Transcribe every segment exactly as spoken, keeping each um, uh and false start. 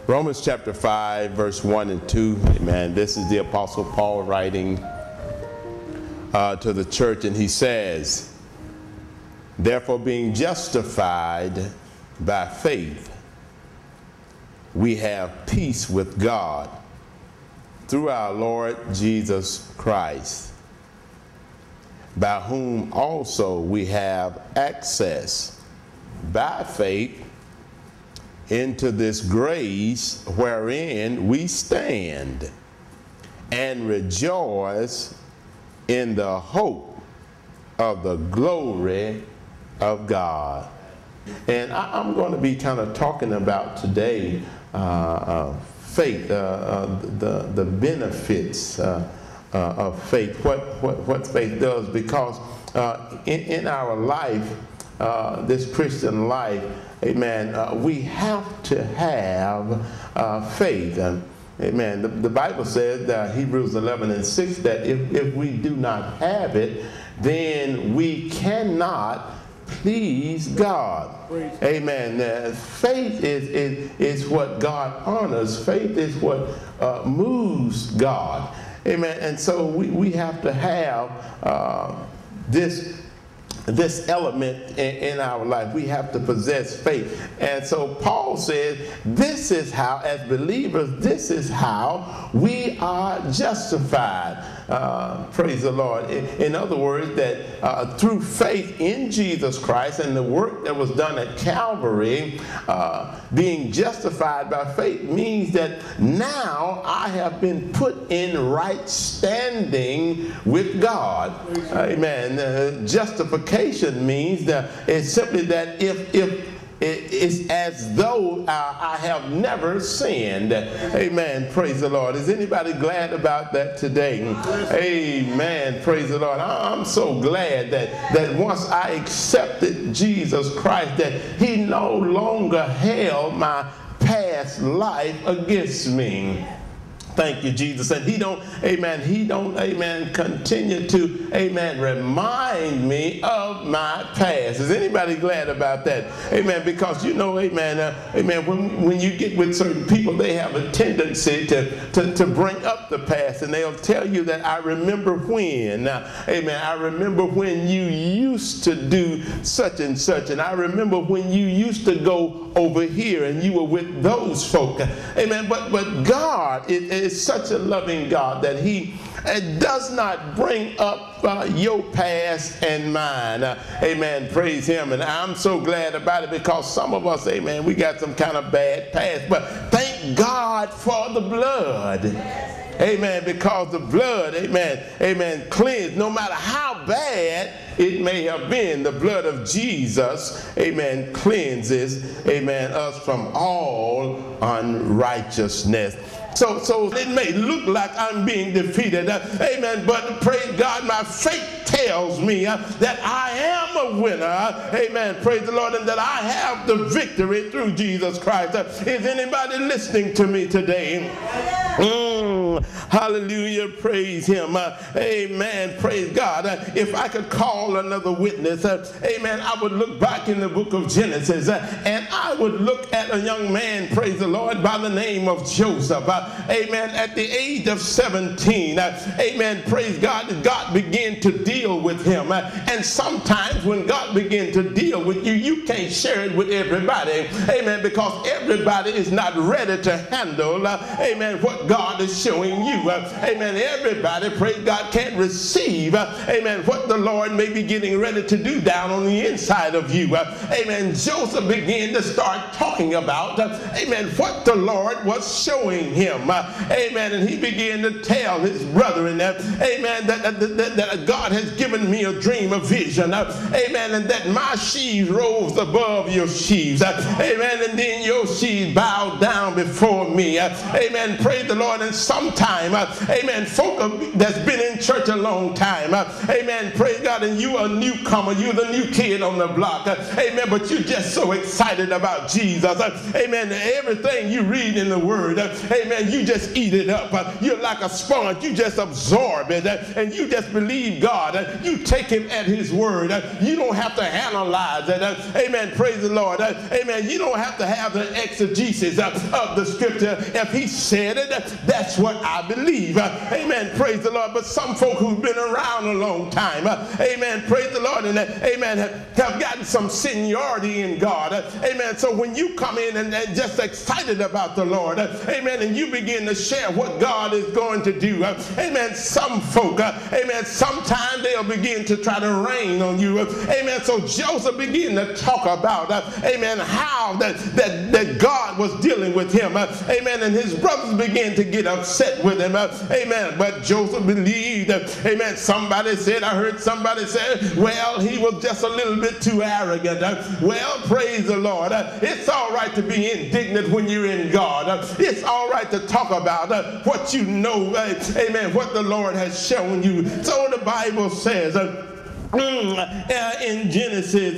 Romans chapter five, verse one and two. Amen. This is the Apostle Paul writing uh, to the church, and he says, therefore, being justified by faith, we have peace with God through our Lord Jesus Christ, by whom also we have access by faith into this grace wherein we stand and rejoice in the hope of the glory of God. And I, I'm going to be kind of talking about today uh, uh, faith, uh, uh, the, the benefits uh, uh, of faith, what, what, what faith does, because uh, in, in our life, uh, this Christian life, amen, uh, we have to have uh, faith. And, amen, the, the Bible says, uh, Hebrews eleven and six, that if, if we do not have it, then we cannot please God. Amen. Uh, faith is, is, is what God honors. Faith is what uh, moves God. Amen. And so we, we have to have uh, this this element in, in our life. We have to possess faith. And so Paul says, this is how, as believers, this is how we are justified. Uh, praise the Lord. In, in other words, that uh, through faith in Jesus Christ and the work that was done at Calvary, uh, being justified by faith means that now I have been put in right standing with God. Amen. Uh, justification means that it's simply that if if it's as though uh, I have never sinned. Amen. Praise the Lord. Is anybody glad about that today? Amen. Praise the Lord. I'm so glad that, that once I accepted Jesus Christ, that he no longer held my past life against me. Thank you, Jesus. And he don't, amen, he don't, amen, continue to, amen, remind me of my past. Is anybody glad about that? Amen, because you know, amen, uh, amen, when, when you get with certain people, they have a tendency to, to, to bring up the past, and they'll tell you that I remember when, uh, amen, I remember when you used to do such and such, and I remember when you used to go over here and you were with those folk. Amen, but, but God is, is such a loving God that he uh, does not bring up uh, your past and mine. Uh, amen. Praise him. And I'm so glad about it, because some of us, amen, we got some kind of bad past. But thank God for the blood. Amen. Because the blood, amen, amen, cleansed. No matter how bad it may have been, the blood of Jesus, amen, cleanses, amen, us from all unrighteousness. So, so it may look like I'm being defeated, uh, amen, but praise God, my faith tells me uh, that I am a winner, uh, amen, praise the Lord, and that I have the victory through Jesus Christ. Uh, is anybody listening to me today? Mm, hallelujah, praise him. Uh, amen, praise God. Uh, if I could call another witness, uh, amen, I would look back in the book of Genesis, uh, and I would look at a young man, praise the Lord, by the name of Joseph. Uh, amen, at the age of seventeen, uh, amen, praise God, God began to deal with him. Uh, and sometimes when God begins to deal with you, you can't share it with everybody, amen, because everybody is not ready to handle, uh, amen, what God is showing you. Uh, amen, everybody, praise God, can't receive, uh, amen, what the Lord may be getting ready to do down on the inside of you. Uh, amen, Joseph began to start talking about, uh, amen, what the Lord was showing him. Uh, amen. And he began to tell his brethren that, amen, that, that, that, that God has given me a dream, a vision. Uh, amen. And that my sheaves rose above your sheaves. Uh, amen. And then your sheaves bowed down before me. Uh, amen. Praise the Lord. And sometime, uh, amen, folk that's been in church a long time, uh, amen, praise God, and you are a newcomer, you're the new kid on the block, uh, amen, but you're just so excited about Jesus. Uh, amen. Everything you read in the word, uh, amen, you just eat it up. Uh, you're like a sponge. You just absorb it, uh, and you just believe God. God. You take him at his word. You don't have to analyze it. Amen. Praise the Lord. Amen. You don't have to have the exegesis of the scripture. If he said it, that's what I believe. Amen. Praise the Lord. But some folk who've been around a long time, amen, praise the Lord, and amen, have gotten some seniority in God. Amen. So when you come in and just excited about the Lord, amen, and you begin to share what God is going to do, amen, some folk, amen, sometimes they'll begin to try to rain on you. Amen. So Joseph began to talk about, amen, how that, that, that God was dealing with him. Amen. And his brothers began to get upset with him. Amen. But Joseph believed, amen. Somebody said, I heard somebody say, well, he was just a little bit too arrogant. Well, praise the Lord. It's all right to be indignant when you're in God. It's all right to talk about what you know, amen, what the Lord has shown you. So the Bible says in Genesis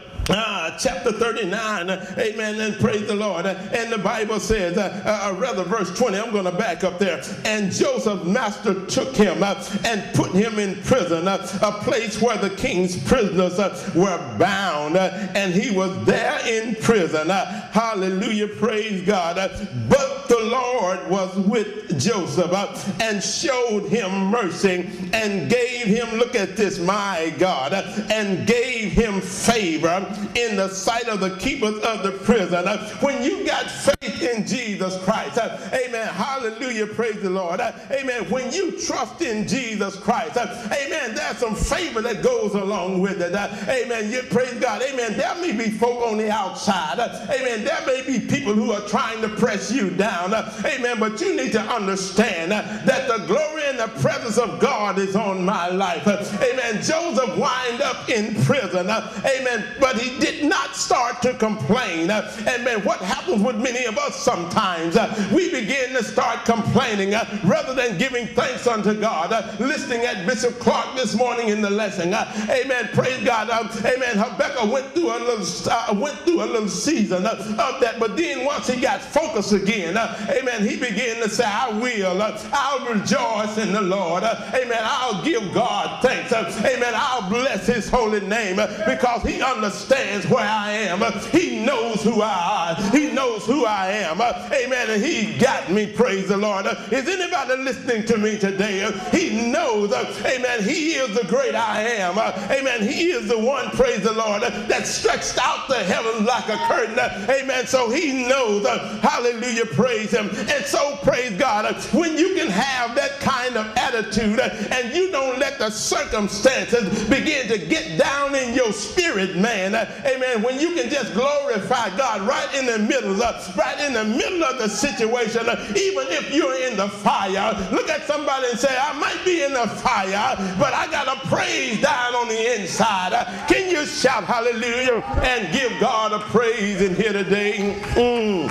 Ah, chapter thirty-nine, amen, and praise the Lord. And the Bible says, uh, uh, rather verse twenty, I'm going to back up there. And Joseph's master took him uh, and put him in prison, uh, a place where the king's prisoners uh, were bound, uh, and he was there in prison. Uh, hallelujah, praise God. Uh, but the Lord was with Joseph uh, and showed him mercy and gave him, look at this, my God, uh, and gave him favor in the sight of the keepers of the prison. Uh, when you got faith in Jesus Christ, uh, amen, hallelujah, praise the Lord, uh, amen, when you trust in Jesus Christ, uh, amen, there's some favor that goes along with it, uh, amen, you praise God, amen, there may be folk on the outside, uh, amen, there may be people who are trying to press you down, uh, amen, but you need to understand uh, that the glory and the presence of God is on my life, uh, amen. Joseph wind up in prison, uh, amen, but he did not start to complain. Uh, amen. What happens with many of us sometimes, uh, we begin to start complaining uh, rather than giving thanks unto God. Uh, listening at Bishop Clark this morning in the lesson. Uh, amen. Praise God. Uh, amen. Habakkuk went through a little, uh, went through a little season uh, of that, but then once he got focused again, uh, amen, he began to say, I will. Uh, I'll rejoice in the Lord. Uh, amen. I'll give God thanks. Uh, amen. I'll bless his holy name uh, because he understands where I am. Uh, he knows who I am. He knows who I am. Uh, amen. And he got me. Praise the Lord. Uh, is anybody listening to me today? Uh, he knows. Uh, amen. He is the great I am. Uh, amen. He is the one, praise the Lord, uh, that stretched out the heavens like a curtain. Uh, amen. So he knows. Uh, hallelujah. Praise him. And so praise God. Uh, when you can have that kind of attitude uh, and you don't let the circumstances begin to get down in your spirit, man. Uh, amen. When you can just glorify God right in the middle of, right in the middle of the situation, uh, even if you're in the fire, look at somebody and say, I might be in the fire, but I got a praise down on the inside. Uh, can you shout hallelujah and give God a praise in here today? Mm.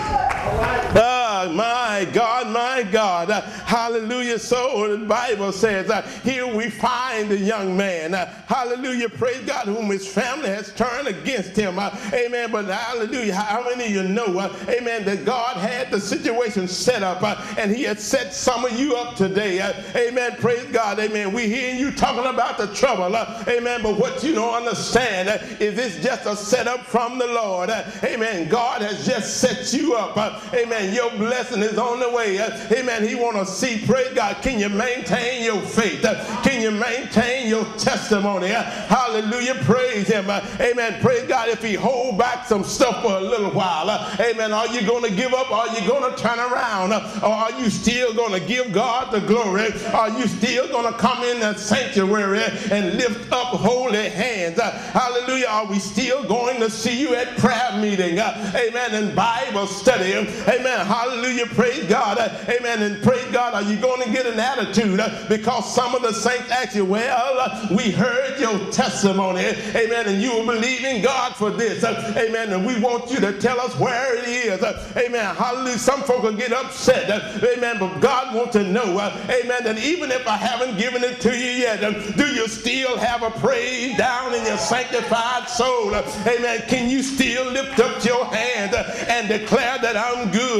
Oh, my God, my God. Uh, hallelujah. So the Bible says, uh, here we find the young man. Uh, hallelujah. Praise God, whom his family has turned against him. Uh, amen. But hallelujah. How many of you know, uh, amen, that God had the situation set up uh, and he had set some of you up today. Uh, amen. Praise God. Amen. We hearing you talking about the trouble. Uh, amen. But what you don't understand uh, is this just a setup from the Lord. Uh, amen. God has just set you up. Uh, amen. Your blessing is on the way. Uh, amen. He want to see, praise God, can you maintain your faith? Uh, can you maintain your testimony? Uh, hallelujah. Praise him. Uh, amen. Praise God. If he hold back some stuff for a little while, uh, amen, are you going to give up? Are you going to turn around? Uh, or are you still going to give God the glory? Are you still going to come in the sanctuary and lift up holy hands? Uh, hallelujah. Are we still going to see you at prayer meeting? Uh, amen. And Bible study. Amen. Hallelujah. Praise God. Uh, amen. And praise God. Are you going to get an attitude? Uh, because some of the saints ask you, well, uh, we heard your testimony. Amen. And you were believing God for this. Uh, amen. And we want you to tell us where it is. Uh, amen. Hallelujah. Some folk will get upset. Uh, amen. But God wants to know, uh, amen, that even if I haven't given it to you yet, uh, do you still have a praise down in your sanctified soul? Uh, amen. Can you still lift up your hand uh, and declare that I'm good? Uh,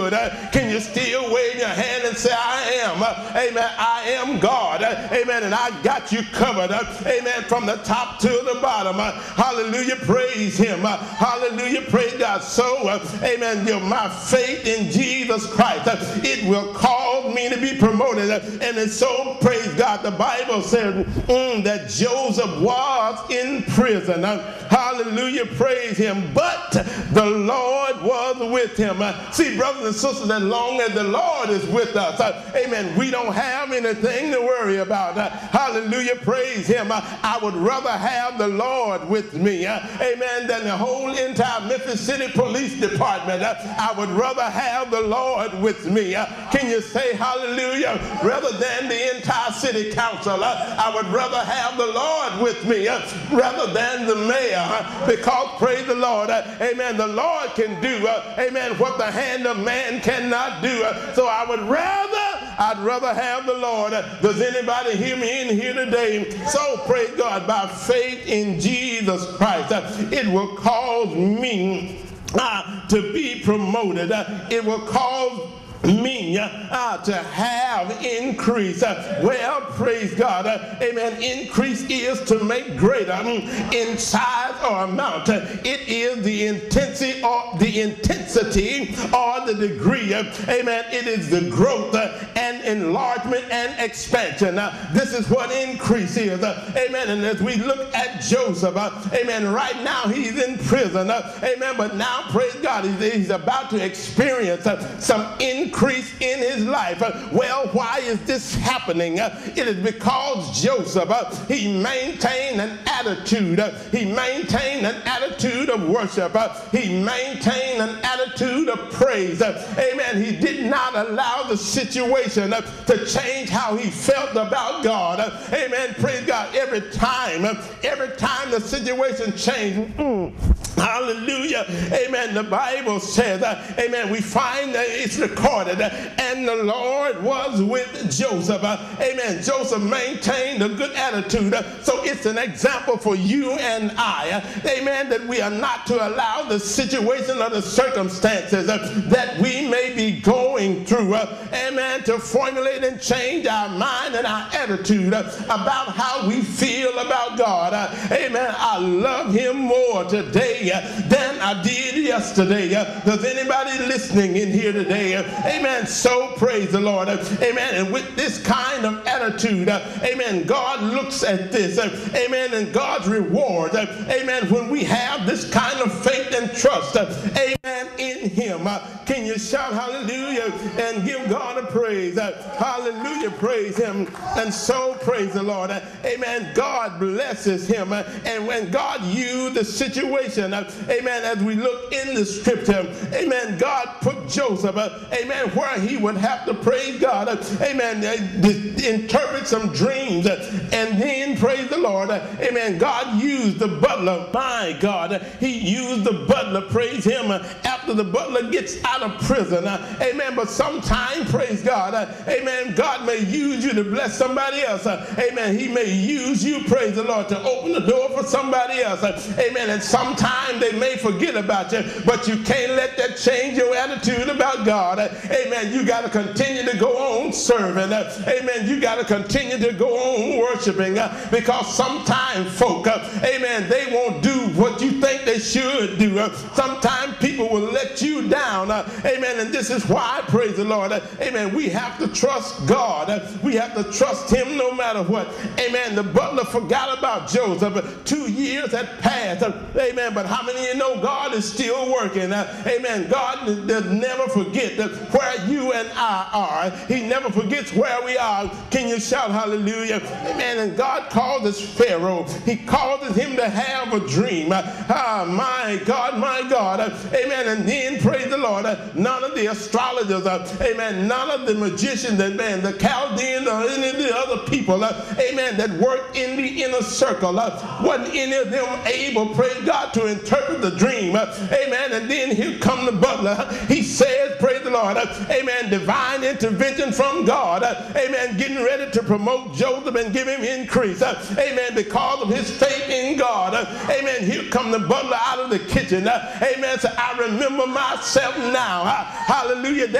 Can you still wave your hand and say, I am, amen, I am God, amen, and I got you covered, amen, from the top to the bottom. Hallelujah, praise him. Hallelujah, praise God. So, amen, my faith in Jesus Christ, it will cause me to be promoted. And it's so, praise God, the Bible says mm, that Joseph was in prison. Hallelujah, praise him. But the Lord was with him. See, brothers and sisters, as long as the Lord is with us, amen, we don't have anything to worry about. Hallelujah, praise him. I would rather have the Lord with me, amen, than the whole entire Memphis City Police Department. I would rather have the Lord with me. Can you say hallelujah? Rather than the entire city council, I would rather have the Lord with me rather than the mayor, because praise the Lord, amen, the Lord can do, amen, what the hand of man cannot do. So I would rather, I'd rather have the Lord. Does anybody hear me in here today? So praise God, by faith in Jesus Christ, it will cause me uh, to be promoted. Uh, it will cause me uh, to have increase. Uh, well, praise God, uh, amen, increase is to make greater um, in size or amount. Uh, it is the intensity or the intensity or the degree, uh, amen, it is the growth uh, and enlargement and expansion. Uh, this is what increase is, uh, amen. And as we look at Joseph, uh, amen, right now he's in prison, uh, amen, but now, praise God, he's, he's about to experience uh, some increase increase in his life. Uh, well, why is this happening? Uh, it is because Joseph, uh, he maintained an attitude. Uh, he maintained an attitude of worship. Uh, he maintained an attitude of praise. Uh, amen. He did not allow the situation uh, to change how he felt about God. Uh, amen. Praise God. Every time, uh, every time the situation changed, mm, hallelujah, amen, the Bible says, uh, amen, we find that it's recorded, uh, and the Lord was with Joseph. Uh, amen. Joseph maintained a good attitude. Uh, so it's an example for you and I, uh, amen, that we are not to allow the situation or the circumstances uh, that we may be going through, uh, amen, to formulate and change our mind and our attitude uh, about how we feel about God. Uh, amen. I love him more today than I did yesterday. Uh, does anybody listening in here today? Uh, amen. So praise the Lord. Uh, amen. And with this kind of attitude, uh, amen, God looks at this. Uh, amen. And God's reward. Uh, amen. When we have this kind of faith and trust, uh, amen, in him. Uh, can you shout hallelujah and give God a praise? Uh, hallelujah. Praise him. And so praise the Lord. Uh, amen. God blesses him. Uh, and when God used the situation, uh, amen, as we look in the scripture, amen, God put Joseph, uh, amen, where he would have to praise God, uh, amen, uh, interpret some dreams, uh, and then praise the Lord, uh, amen, God used the butler, my God, uh, he used the butler, praise him, uh, after the butler gets out of prison, uh, amen, but sometime, praise God, uh, amen, God may use you to bless somebody else, uh, amen, he may use you, praise the Lord, to open the door for somebody else, uh, amen, and sometime they may forget about you, but you can't let that change your attitude about God. Amen. You got to continue to go on serving. Amen. You got to continue to go on worshiping, because sometimes folk, amen, they won't do what you think they should do. Sometimes people will let you down. Amen. And this is why, praise the Lord, amen, we have to trust God. We have to trust him no matter what. Amen. The butler forgot about Joseph. Two years had passed. Amen. But how many of you know God is still working? Uh, amen. God does never forget that where you and I are. He never forgets where we are. Can you shout hallelujah? Amen. And God causes Pharaoh. He causes him to have a dream. Uh, ah, my God, my God. Uh, amen. And then, praise the Lord, uh, none of the astrologers, uh, amen, none of the magicians, amen, the Chaldeans or any of the other people, uh, amen, that worked in the inner circle, uh, wasn't any of them able, praise God, to interpret the dream. Uh, amen. And then here come the butler. He says, praise the Lord, uh, amen, divine intervention from God. Uh, amen. Getting ready to promote Joseph and give him increase. Uh, amen. Because of his faith in God. Uh, amen. Here come the butler out of the kitchen. Uh, amen. So I remember myself now. Uh, hallelujah. There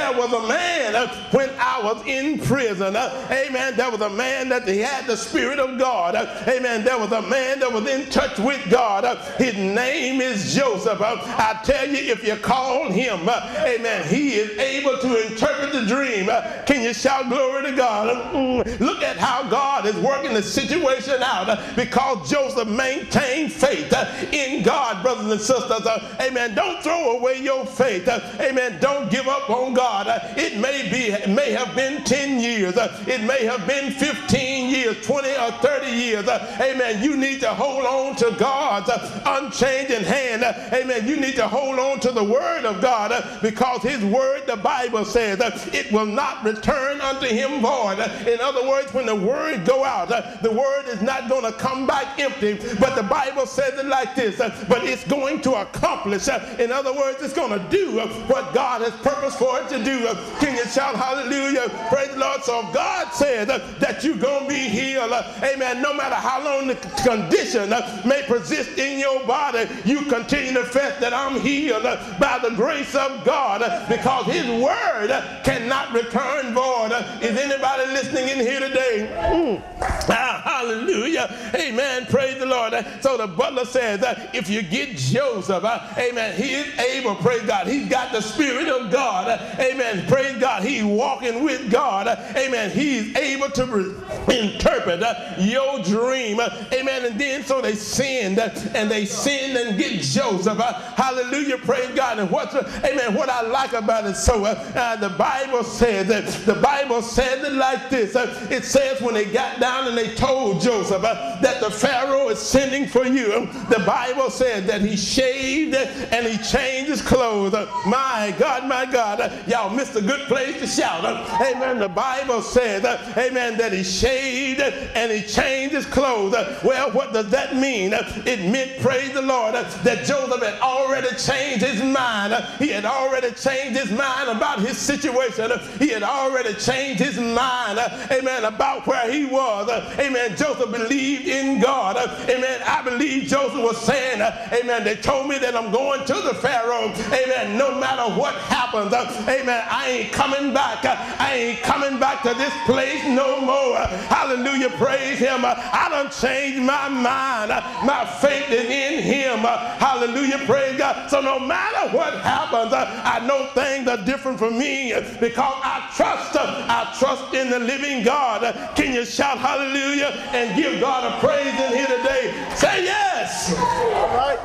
there was a man uh, when I was in prison. Uh, amen. There was a man that he had the Spirit of God. Uh, amen. There was a man that was in touch with God. Uh, his name is Joseph. Uh, I tell you, if you call him, uh, amen, he is able to interpret the dream. Uh, can you shout glory to God? Uh, mm, look at how God is working the situation out uh, because Joseph maintained faith uh, in God, brothers and sisters. Uh, amen. Don't throw away your faith. Uh, amen. Don't give up on God. Uh, it may be, it may have been ten years. Uh, it may have been fifteen years, twenty or thirty years. Uh, amen. You need to hold on to God's uh, unchanging hand. Uh, amen. You need to hold on to the word of God uh, because his word, the Bible says, uh, it will not return unto him void. Uh, in other words, when the word go out, uh, the word is not going to come back empty, but the Bible says it like this, uh, but it's going to accomplish. Uh, in other words, it's going to do uh, what God has purposed for it to do. Uh, can you shout hallelujah? Praise the Lord. So God says uh, that you're going to be healed. Uh, amen. No matter how long the condition uh, may persist in your body, you continue to confess that I'm healed uh, by the grace of God uh, because his word uh, cannot return void. Uh, is anybody listening in here today? Mm. Ah, hallelujah. Amen. Praise the Lord. Uh, so the butler says, uh, if you get Joseph, uh, amen, he is able, praise God. He's got the Spirit of God. Uh, amen. Praise God. He's walking with God. Uh, amen. He's able to re- interpret uh, your dream. Uh, amen. And then so they sinned uh, and they sinned and get Joseph. Uh, hallelujah. Praise God. And what's, uh, amen, what I like about it, so uh, uh, the Bible says that the Bible says it like this. Uh, it says when they got down and they told Joseph uh, that the Pharaoh is sending for you, the Bible says that he shaved and he changed his clothes. Uh, my God, my God. Uh, y'all missed a good place to shout. Uh, amen. The Bible says, uh, amen, that he shaved and he changed his clothes. Uh, well, what does that mean? Uh, it meant, praise the Lord, uh, that Joseph had already changed his mind. Uh, he had already changed his mind about his situation. Uh, he had already changed his mind, uh, amen, about where he was. Uh, amen. Joseph believed in God. Uh, amen. I believe Joseph was saying, uh, amen, they told me that I'm going to the Pharaoh. Amen. No matter what happens, uh, amen, I ain't coming back. Uh, I ain't coming back to this place no more. Uh, hallelujah. Praise him. Uh, I done changed my mind. Uh, my faith is in him. Uh, hallelujah. Praise God. So no matter what happens, uh, I know things are different for me uh, because I trust, uh, I trust in the living God. Uh, can you shout hallelujah and give God a praise in here today? Say yes. All right.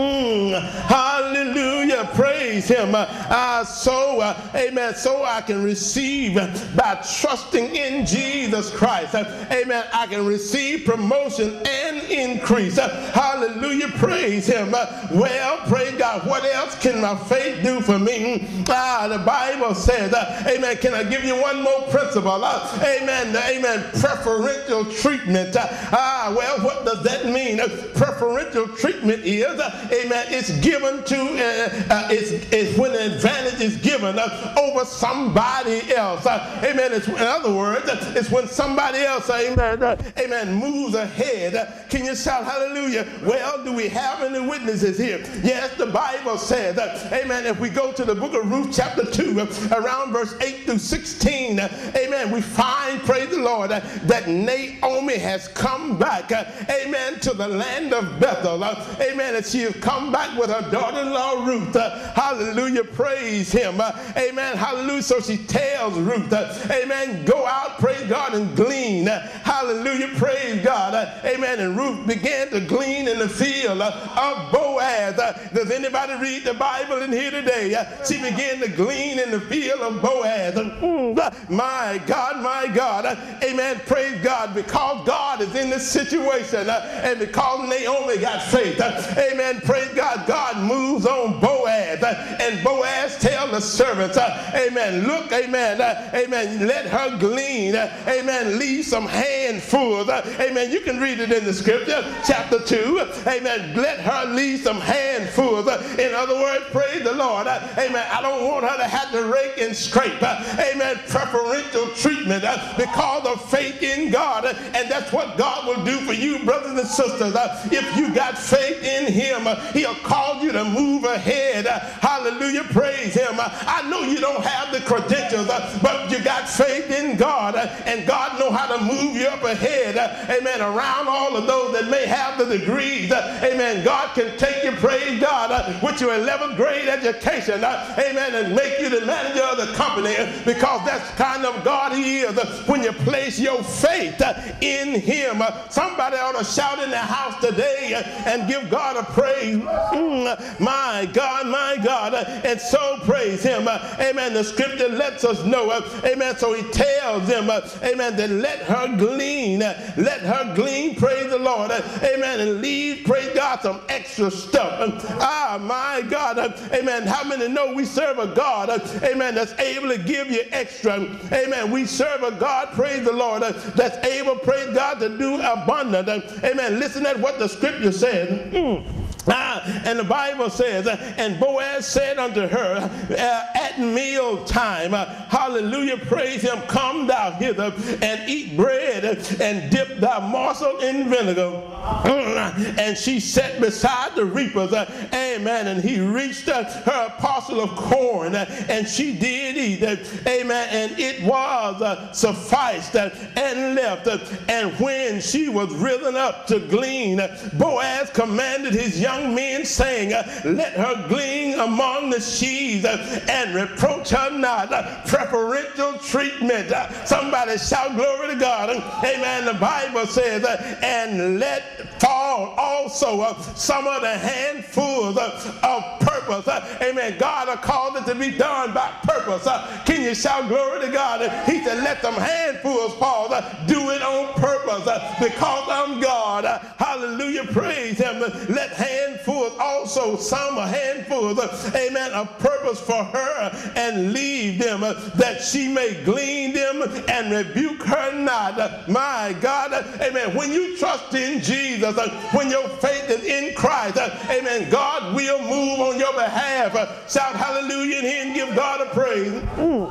Mm, hallelujah. Praise him. Uh, uh, so, uh, amen, so I can receive uh, by trusting in Jesus Christ. Uh, amen. I can receive promotion and increase. Uh, hallelujah. Praise him. Uh, well, praise God. What else can my faith do for me? Ah, the Bible says, uh, amen. Can I give you one more principle? Uh, amen. Amen. Preferential treatment. Uh, ah, well, what does that mean? Uh, preferential treatment is, uh, amen, it's given to, uh, uh, it's, it's when an advantage is given uh, over somebody else. Uh, amen. It's, in other words, uh, it's when somebody else, uh, amen, uh, amen, moves ahead. Uh, can you shout hallelujah? Well, do we have any witnesses here? Yes, the Bible says, uh, amen, if we go to the book of Ruth chapter two, uh, around verse eight through sixteen, uh, amen, we find, praise the Lord, uh, that Naomi has come back, uh, amen, to the land of Bethel. Uh, amen, and she has come back with her daughter-in-law Ruth. Uh, hallelujah, praise him. Uh, amen, hallelujah. So she tells Ruth, uh, amen, go out, praise God, and glean. Uh, hallelujah, praise God. Uh, amen, and Ruth began to glean in the field uh, of Boaz. Uh, does anybody read the Bible in here today? Uh, she began to glean in the field of Boaz. Uh, mm, uh, my God, my God. Uh, amen, praise God, because God is in this situation uh, and because Naomi got faith. Uh, amen, praise God, God moves on Boaz. Uh, and Boaz tells the servants, uh, amen, look, amen, uh, amen, let her glean. Uh, amen, leave some handfuls. Uh, amen, you can read it in the scripture, chapter two. Amen, let her leave some handfuls. Uh, in other words, praise the Lord. Uh, amen, I don't want her to have to rake and scrape. Uh, amen, preferential treatment uh, because of faith in God. Uh, and that's what God will do for you, brothers and sisters. Uh, if you got faith in him, uh, he'll cause you to move ahead. Uh, hallelujah, praise him. Uh, I know you don't have the credentials, uh, but you got faith in God, uh, and God know how to move you up ahead. Uh, amen. Around all of those that may have the degrees. Uh, amen. God can take you, praise God, uh, with your eleventh grade education. Uh, amen. And make you the manager of the company, because that's kind of God he is. Uh, when you place your faith uh, in him. Uh, somebody ought to shout in the house today uh, and give God a praise. Mm, my God, my God. Uh, and so praise him. Uh, amen. The scripture lets us know. Uh, amen. So he tells them, uh, amen, that let her glean. Uh, let her glean, praise the Lord. Uh, amen. And leave, praise God, some extra stuff. Um, ah, my God. Uh, amen. How many know we serve a God, uh, amen, that's able to give you extra? Amen. We serve a God, praise the Lord, uh, that's able, praise God, to do abundant. Uh, amen. Listen at what the scripture says. Mm. Ah, and the Bible says, uh, and Boaz said unto her, uh, at meal time, uh, hallelujah, praise him, come thou hither and eat bread and dip thy morsel in vinegar. Mm. And she sat beside the reapers, uh, amen, and he reached uh, her parcel of corn, uh, and she did eat, uh, amen, and it was uh, sufficed uh, and left. Uh, and when she was risen up to glean, uh, Boaz commanded his young men, saying, uh, let her glean among the sheaves uh, and reproach her not. Uh, preferential treatment. Uh, somebody shout glory to God. Uh, amen. The Bible says, uh, and let fall also uh, some of the handfuls uh, of purpose. Uh, amen. God has called it to be done by purpose. Uh, can you shout glory to God? Uh, he said, let them handfuls fall. Uh, do it on purpose uh, because I'm God. Uh, hallelujah. Praise him. Uh, let handfuls also, some handfuls, uh, amen, of purpose for her, and leave them uh, that she may glean them and rebuke her not. Uh, my God. Uh, amen. When you trust in Jesus, uh, when your faith is in Christ, uh, amen, God will move on your behalf. Uh, shout hallelujah in here and give God a praise. Mm.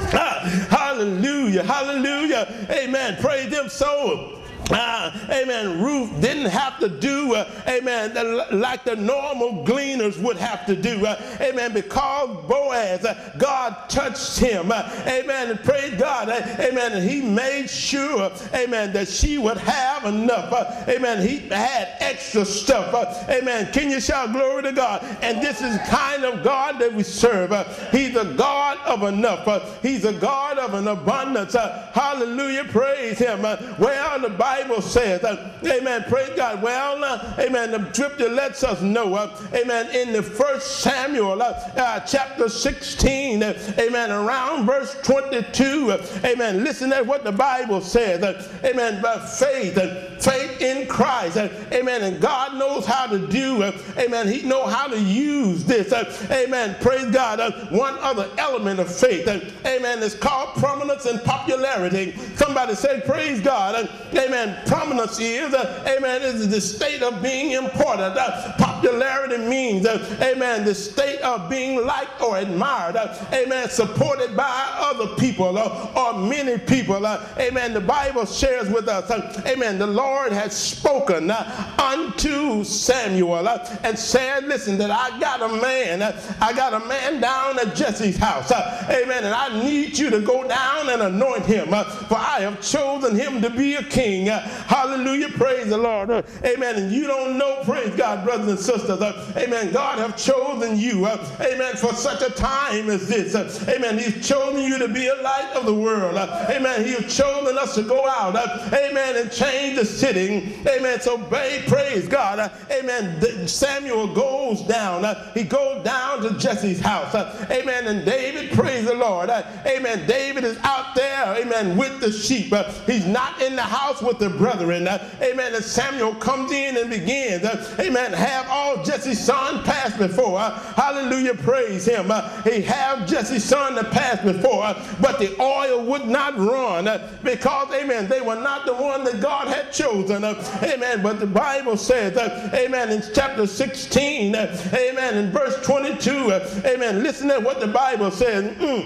Ah, hallelujah, hallelujah, amen, praise him. So Uh, amen, Ruth didn't have to do, uh, amen, like the normal gleaners would have to do. Uh, amen, because Boaz, uh, God touched him. Uh, amen, and praise God. Uh, amen, and he made sure, amen, that she would have enough. Uh, amen, he had extra stuff. Uh, amen, can you shout glory to God? And this is kind of God that we serve. Uh, he's a God of enough. Uh, he's a God of an abundance. Uh, hallelujah, praise him. Uh, well, the Bible Bible says, uh, amen, praise God. Well, uh, amen, the scripture lets us know, uh, amen, in the first Samuel, uh, uh, chapter sixteen, uh, amen, around verse twenty-two, uh, amen, listen to what the Bible says, uh, amen, by faith, uh, faith in Christ, uh, amen, and God knows how to do, uh, amen, he knows how to use this, uh, amen, praise God. Uh, one other element of faith, uh, amen, is called prominence and popularity. Somebody say, praise God. Uh, amen. Prominence is, uh, amen, is the state of being important. Uh, popularity means, uh, amen, the state of being liked or admired. Uh, amen, supported by other people uh, or many people. Uh, amen, the Bible shares with us, uh, amen, the Lord has spoken uh, unto Samuel uh, and said, listen, that I got a man, uh, I got a man down at Jesse's house. Uh, amen, and I need you to go down and anoint him, uh, for I have chosen him to be a king. Uh, hallelujah, praise the Lord. Uh, amen. And you don't know, praise God, brothers and sisters. Uh, amen. God have chosen you, uh, amen, for such a time as this. Uh, amen. He's chosen you to be a light of the world. Uh, amen. He has chosen us to go out, uh, amen, and change the city. Amen. So praise God. Uh, amen. Samuel goes down. Uh, he goes down to Jesse's house. Uh, amen. And David, praise the Lord. Uh, amen. David is out there, amen, with the sheep. Uh, he's not in the house with the brethren. Uh, amen. And Samuel comes in and begins, uh, amen, have all Jesse's son pass before. Uh, hallelujah, praise him. Uh, he have Jesse's son to pass before, uh, but the oil would not run uh, because, amen, they were not the one that God had chosen. Uh, amen. But the Bible says, uh, amen, in chapter sixteen, uh, amen, in verse twenty-two, uh, amen, listen to what the Bible says. Mm.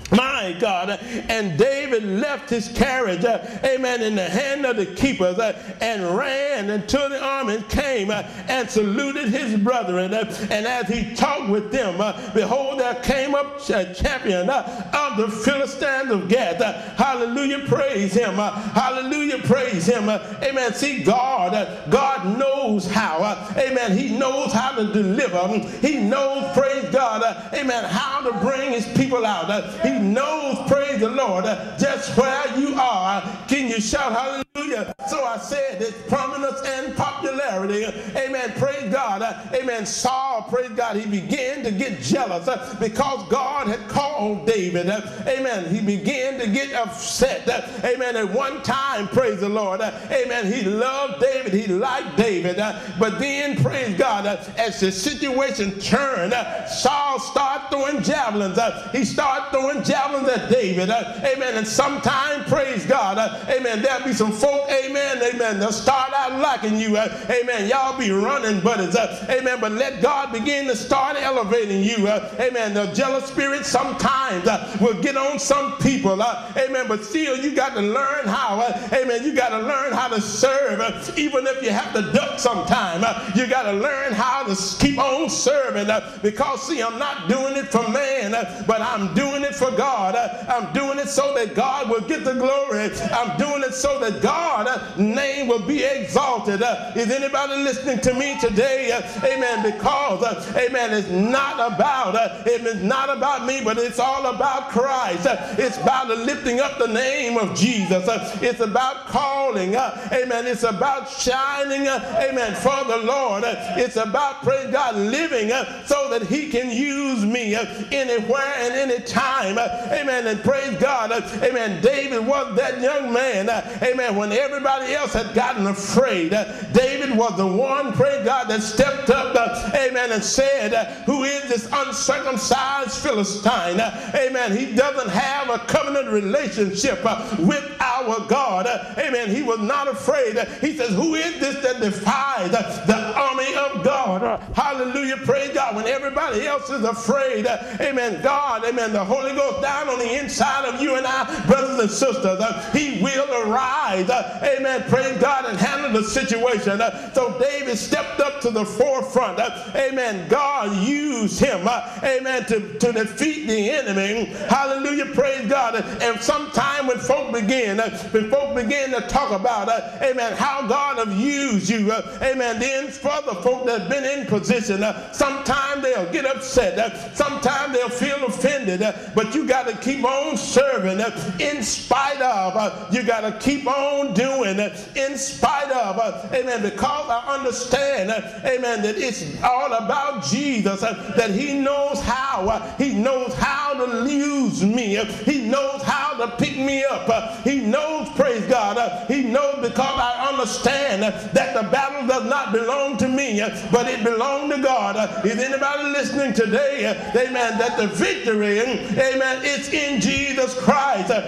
My God. And David left his carriage, uh, amen, in the hand of the keepers uh, and ran until the army came uh, and saluted his brethren. Uh, and as he talked with them, uh, behold, there came up a champion uh, of the Philistines of Gath. Uh, hallelujah, praise him. Uh, hallelujah, praise him. Uh, amen. See, God, uh, God knows how. Uh, amen. He knows how to deliver. He knows, praise God, uh, amen, how to bring his people out. Uh, he knows, praise the Lord, uh, just where you are. Can you shout hallelujah? So I said it's prominence and popularity. Amen. Praise God. Uh, amen. Saul, praise God, he began to get jealous uh, because God had called David. Uh, amen. He began to get upset. Uh, amen. At one time, praise the Lord. Uh, amen. He loved David. He liked David. Uh, but then, praise God, uh, as the situation turned, uh, Saul started throwing javelins. Uh, he started throwing javelins at David. Uh, amen. And sometime, praise God, uh, amen, there'll be some folk, amen, amen, they'll start out liking you. Uh, amen. Y'all be running buddies. Uh, amen. But let God begin to start elevating you. Uh, amen. The jealous spirit sometimes uh, will get on some people. Uh, amen. But still, you got to learn how. Uh, amen. You got to learn how to serve. Uh, even if you have to duck sometime. Uh, you got to learn how to keep on serving. Uh, because, see, I'm not doing it for man, uh, but I'm doing it for God. Uh, I'm doing it so that God will get the glory. I'm doing it so that God's uh, name will be exalted. Uh, is anybody listening to me today? Uh, amen. Because, uh, amen, it's not about, uh, it's not about me, but it's all about Christ. Uh, it's about lifting up the name of Jesus. Uh, it's about calling. Uh, amen. It's about shining. Uh, amen. For the Lord. Uh, it's about, praise God, living uh, so that he can use me uh, anywhere and any time. Uh, amen. And praise God. Uh, amen. David was that young man. Uh, amen. When everybody else had gotten afraid, uh, David was the one, praise God, that stepped up, uh, amen, and said, uh, who is this uncircumcised Philistine? Uh, amen. He doesn't have a covenant relationship uh, with our God. Uh, amen. He was not afraid. Uh, he says, who is this that defies uh, the army of God? Uh, hallelujah. Praise God. When everybody else is afraid, uh, amen, God, amen, the Holy Ghost down on the inside of you and I, brothers and sisters, uh, he will arise, uh, amen, praise God, and handle the situation. Uh, so David stepped up to the forefront. Uh, amen. God used him, uh, amen, to, to defeat the enemy. Hallelujah. Praise God. And sometime when folk begin, uh, when folk begin to talk about, uh, amen, how God have used you, uh, amen, then for the folk that have been in position, uh, sometime they'll get upset. Uh, sometime they'll feel offended. Uh, but you got to keep on serving uh, in spite of. Uh, you got to keep on doing uh, in spite of. Uh, amen. Because I understand, uh, amen, that it's all about Jesus, uh, that he knows how. Uh, he knows how to use me. Uh, he knows how to pick me up. Uh, he knows, praise God. Uh, he knows because I understand uh, that the battle does not belong to me, uh, but it belongs to God. Uh, is anybody listening today? Uh, amen. That the victory, amen, it's in Jesus Christ. Uh,